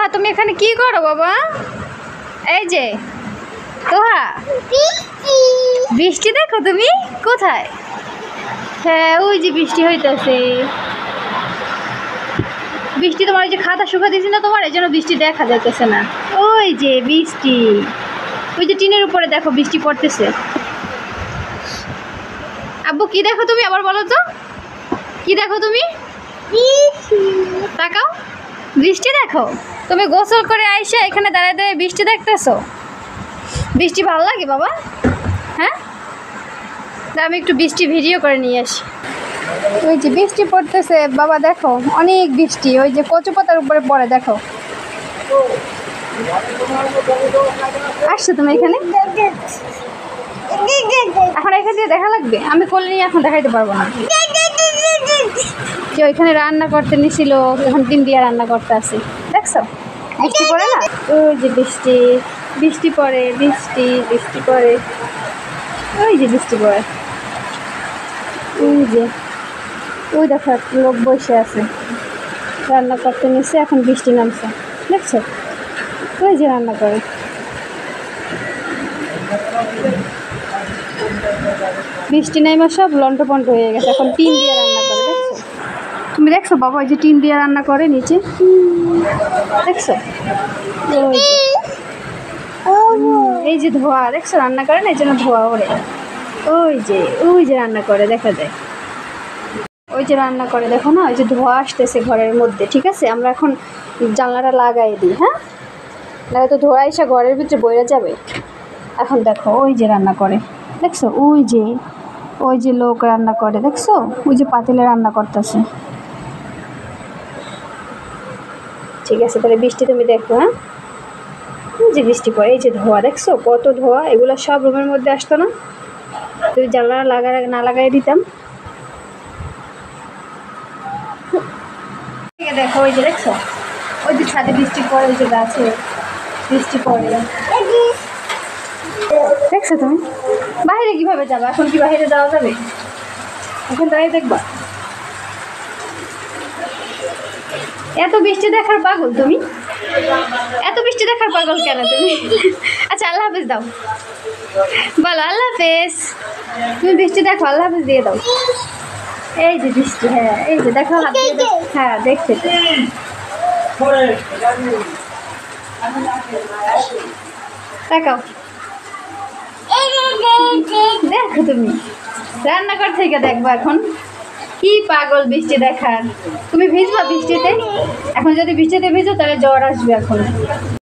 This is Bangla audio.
তোহা তুমি এখানে কি করো বাবা? এই যে তোহা, বৃষ্টি দেখো তুমি কোথায়? হ্যাঁ ওই যে বৃষ্টি হইতেছে। বৃষ্টি তোমার ওই যে খাতা শুকা দিয়েছি না তোমার, এই জন্য বৃষ্টি দেখা যাইতেছে না। ওই যে বৃষ্টি, ওই যে টিনের উপরে দেখো বৃষ্টি পড়তেছে। আব্বু কি দেখো তুমি আবার বলো তো, কি দেখো তুমি? তাকাও, বৃষ্টি দেখো। তুমি গোসল করে আইসা এখানে দাঁড়ায় দাঁড়িয়ে বৃষ্টি দেখতেছো? বৃষ্টি ভালো লাগে বাবা? হ্যাঁ, আমি একটু বৃষ্টি ভিডিও করে নিয়ে আসি। ওই যে বৃষ্টি পড়তেছে বাবা, দেখো অনেক বৃষ্টি, ওই যে কচু পাতার উপরে পড়ে দেখো। আসছো তুমি এখানে? এখন এখান দিয়ে দেখা লাগবে, আমি কোলে নিয়ে এখন দেখাইতে পারবো না। যে ওইখানে রান্না করতে নিছিল, এখন ডিম দিয়ে রান্না করতে আসি, দেখছো বৃষ্টি পড়ে না? ওই যে বৃষ্টি, বৃষ্টি পড়ে, বৃষ্টি বৃষ্টি পড়ে, ওই যে বৃষ্টি পড়ে। ওই যে ওই দেখো লোক বসে আছে, রান্না করতে নিচ্ছে, এখন বৃষ্টি নামছে, দেখছো? ওই যে রান্না করে। বৃষ্টি নাইমা সব লন্ডপন্ড হয়ে গেছে, এখন টিন দিয়ে রান্না করে, দেখছো? তুমি দেখছো বাবা ওই যে টিন দিয়ে রান্না করে নিচে, দেখছো? এই যে ধোয়া দেখছো, রান্না করে না এই জন্য ধোয়া ওড়ে। ওই যে রান্না করে দেখা যায়, ওই যে রান্না করে দেখো না, ওই যে ধোয়া আসতেছে ঘরের মধ্যে। ঠিক আছে, আমরা এখন জানলাটা লাগাই দিই, হ্যাঁ, নাহলে তো ধোয়া এসে ঘরের ভিতরে বইরা যাবে। এখন দেখো ওই যে রান্না করে, দেখছো? ওই যে লোক রান্না করে, দেখছো? ওই যে পাতিলে রান্না করতেছে। ঠিক আছে, তাহলে বৃষ্টি তুমি দেখো, হ্যাঁ, ওই যে বৃষ্টি পড়ে, এই যে ধোয়া দেখছো, কত ধোয়া, এগুলো সব রুমের মধ্যে আসতো না, তুই জানলা না লাগাই দিতাম। দেখো ওই যে দেখছো, ওই যে ছাদে বৃষ্টি পড়ে, ওই যে গাছে বৃষ্টি পড়ে, দেখছো তুমি? বাইরে কিভাবে যাবা? এখন কি বাইরে যাওয়া যাবে? এখন দাঁড়িয়ে দেখবা? এত বৃষ্টি দেখার পাগল তুমি? এত বৃষ্টি দেখার পাগল কেন তুমি? আচ্ছা আল্লাহ হাফেজ দাও, বলো আল্লাহ হাফেজ। তুমি বৃষ্টি দেখো, আল্লাহ হাফেজ দিয়ে দাও। এই যে বৃষ্টি, হ্যাঁ এই যে দেখো, হাত দিয়ে দাও। হ্যাঁ দেখছি তো, তাকাও, দেখো তুমি রান্নাঘর থেকে দেখবো। এখন কি পাগল বৃষ্টি দেখার, তুমি ভিজবা বৃষ্টিতে? এখন যদি বৃষ্টিতে ভিজো তাহলে জ্বর আসবে এখন।